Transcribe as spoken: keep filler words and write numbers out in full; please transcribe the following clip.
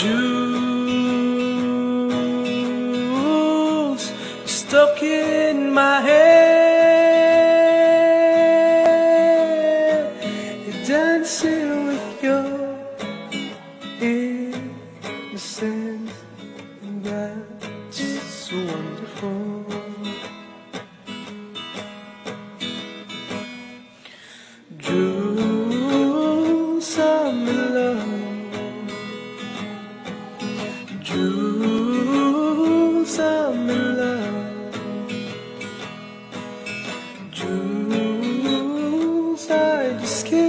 Jules, stuck in my head. You're dancing with your innocence, and that's so wonderful. Jules, I'm in love. Jules, I'm in love. Jules, I just can't